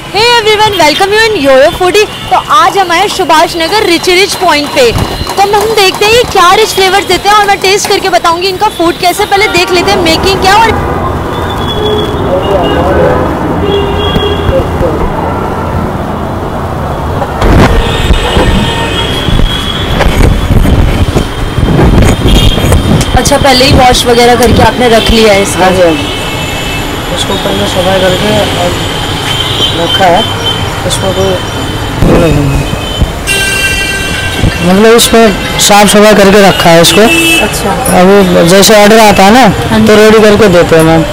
Hey everyone, welcome you in YoYo foodie. तो आज हम आए सुभाष नगर रिच पॉइंट पे। तो हम देखते हैं ये क्या रिच फ्लेवर्स देते हैं और मैं टेस्ट करके बताऊंगी इनका फूड कैसे। पहले देख लेते हैं मेकिंग क्या। और अच्छा, पहले ही वॉश वगैरह करके आपने रख लिया है इसका? हाँ जी, इसको पहले सफाई करके रखा है। इसमें कोई मतलब इसमें साफ सफाई करके रखा है इसको। अच्छा, अभी जैसे ऑर्डर आता है ना तो रेडी करके देते हैं मैम।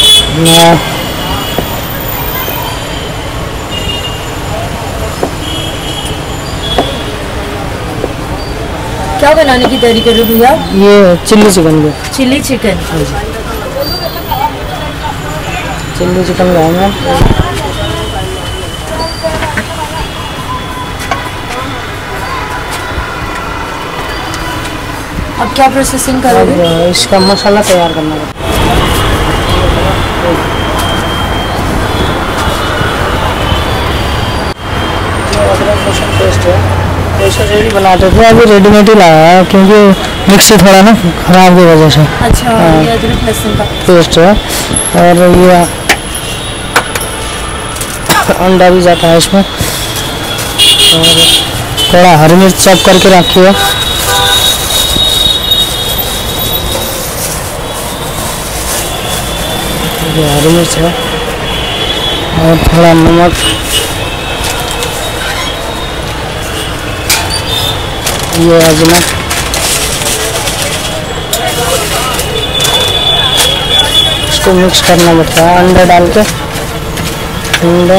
क्या बनाने की तैयारी कर रहे हो भैया? ये चिल्ली चिकन के। Chilli chicken. हाँ जी, चिल्ली चिकन लाएंगे। अब क्या प्रोसेसिंग करोगे? इसका मसाला तैयार करना है। अदरक लहसुन पेस्ट है, ऐसा रेडी बनाते थे, अभी रेडीमेड ही लाया है क्योंकि मिक्सी थोड़ा ना खराब की वजह से। अच्छा, ये अदरक लहसुन का पेस्ट है। और ये अंडा भी जाता है इसमें। और थोड़ा हरी मिर्च चॉप करके रखी है। ये हरी मिर्च है और थोड़ा नमक, ये अजमा, इसको मिक्स करना पड़ता है अंडा डाल के। अंडा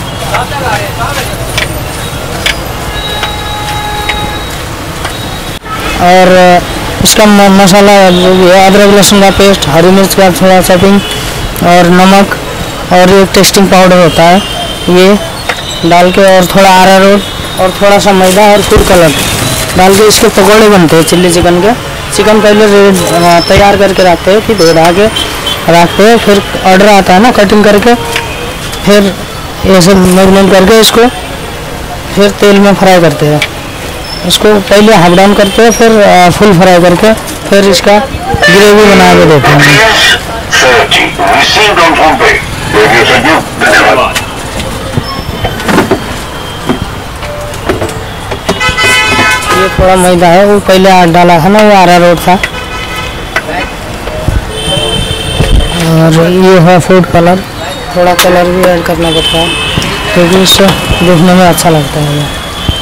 और इसका मसाला जो भी है, अदरक लहसुन का पेस्ट, हरी मिर्च का थोड़ा चॉपिंग और नमक और ये टेस्टिंग पाउडर होता है, ये डाल के और थोड़ा अरारोट और थोड़ा सा मैदा और फूड कलर डाल के इसके पकौड़े बनते हैं चिल्ली चिकन के। चिकन पहले तैयार करके रखते हैं, फिर धो के रखते हैं, फिर ऑर्डर आता है ना कटिंग करके, फिर ये सब मैरिनेट करके इसको फिर तेल में फ्राई करते हैं। इसको पहले हाफ डाउन करते हैं, फिर फुल फ्राई करके फिर इसका ग्रेवी बना के देते हैं। ये थोड़ा मैदा है, वो पहले डाला था ना, वो अरारोट था। और ये है फूड कलर, थोड़ा कलर भी ऐड करना पड़ता है क्योंकि इससे देखने में अच्छा लगता है ये।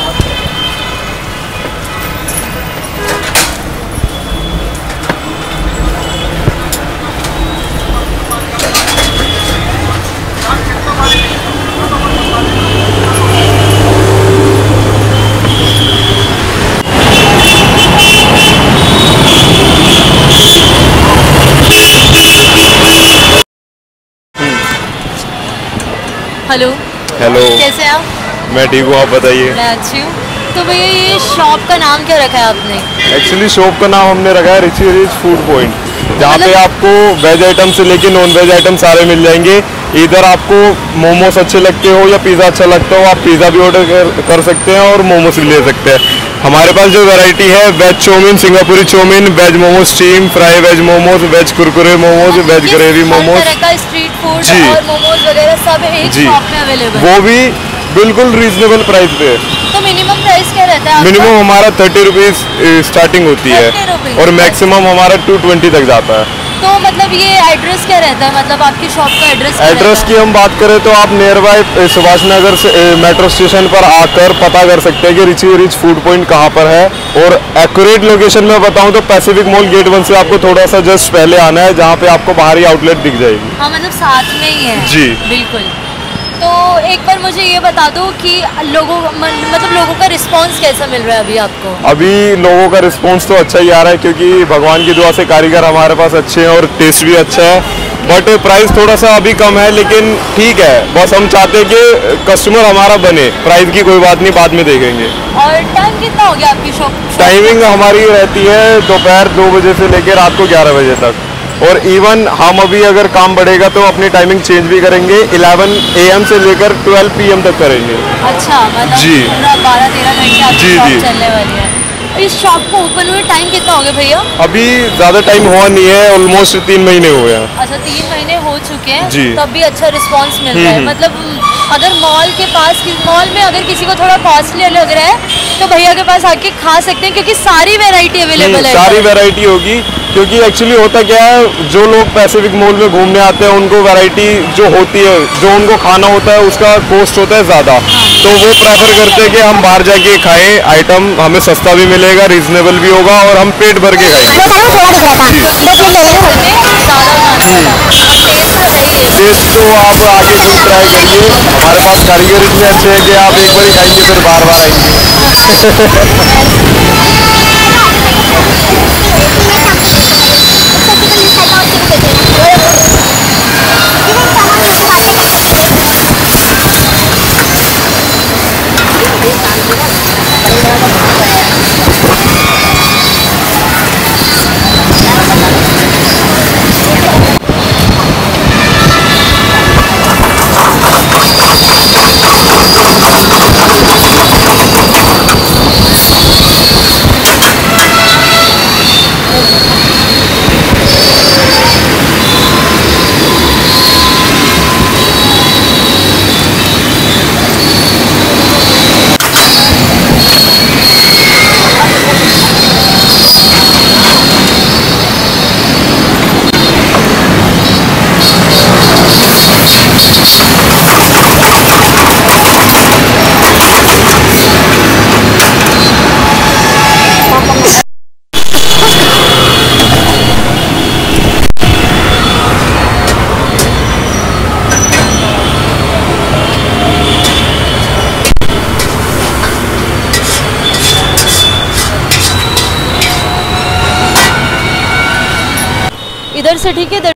हेलो। हेलो, कैसे हैं आप? मैं ठीक हूँ, आप बताइए। मैं अच्छी हूँ। तो भैया ये शॉप का नाम क्या रखा है आपने? एक्चुअली शॉप का नाम हमने रखा है रिच फूड पॉइंट, जहाँ पे आपको वेज आइटम से लेके नॉन वेज आइटम सारे मिल जाएंगे। इधर आपको मोमोस अच्छे लगते हो या पिज़्ज़ा अच्छा लगता हो, आप पिज़्ज़ा भी ऑर्डर कर सकते हैं और मोमोस भी ले सकते हैं। हमारे पास जो वैरायटी है, veg chowmein, Singapuri chowmein, veg momos, steam fry veg momos, veg कुरकुरे momos, veg gravy momos, street food और मोमोज वगैरह सब एक शॉप में अवेलेबल, वो भी बिल्कुल रीजनेबल प्राइस पे। तो मिनिमम प्राइस क्या रहता है? मिनिमम हमारा 30 रुपीज़ स्टार्टिंग होती है और मैक्सिमम हमारा 220 तक जाता है। तो मतलब ये एड्रेस क्या रहता है, मतलब आपकी शॉप का एड्रेस की हम बात करें तो आप नियर बाय सुभाष नगर से मेट्रो स्टेशन पर आकर पता कर सकते हैं कि रिच फूड पॉइंट कहाँ पर है। और एक्यूरेट लोकेशन में बताऊं तो पैसिफिक मॉल गेट 1 से आपको थोड़ा सा जस्ट पहले आना है, जहाँ पे आपको बाहरी आउटलेट दिख जाएगी। हाँ, मतलब साथ में ही है जी, बिल्कुल। तो एक बार मुझे ये बता दो कि लोगों का रिस्पांस कैसा मिल रहा है अभी आपको? अभी लोगों का रिस्पांस तो अच्छा ही आ रहा है क्योंकि भगवान की दुआ से कारीगर हमारे पास अच्छे हैं और टेस्ट भी अच्छा है। बट प्राइस थोड़ा सा अभी कम है, लेकिन ठीक है। बस हम चाहते हैं कि कस्टमर हमारा बने। प्राइस की कोई बात नहीं, बाद में देखेंगे। और टाइम कितना हो गया आपकी शॉप? टाइमिंग हमारी रहती है दोपहर 2 बजे से लेकर रात को 11 बजे तक। और इवन हम अभी अगर काम बढ़ेगा तो अपनी टाइमिंग चेंज भी करेंगे, 11 AM से लेकर 12 PM तक करेंगे। अच्छा, मतलब जी। पूरा 12-13 घंटे आपकी जी, शॉप जी। चलने वाली है। इस शॉप को ओपन हुए टाइम कितना हो गया भैया? अभी ज़्यादा टाइम हुआ नहीं है, ऑलमोस्ट 3 महीने हुए हैं। अच्छा, 3 महीने हो चुके हैं। जी। तब भी अच्छा रिस्पांस मिल रहा है। मतलब अगर मॉल के पास, मॉल में अगर किसी को थोड़ा कॉस्टली लग रहा है तो भैया के पास आके खा सकते हैं, क्योंकि सारी वैरायटी अवेलेबल है। सारी वैरायटी होगी, क्योंकि एक्चुअली होता क्या है, जो लोग पैसिफिक मॉल में घूमने आते हैं उनको वैरायटी जो होती है, जो उनको खाना होता है उसका कॉस्ट होता है ज़्यादा, तो वो प्रेफर करते हैं कि हम बाहर जाके खाएं, आइटम हमें सस्ता भी मिलेगा, रीजनेबल भी होगा और हम पेट भर के खाएंगे। टेस्ट तो आप आगे जरूर ट्राई करिए, हमारे पास कारीगर इतने अच्छे हैं कि आप एक बार ही खाएंगे फिर बार बार आएंगे। इधर से ठीक है।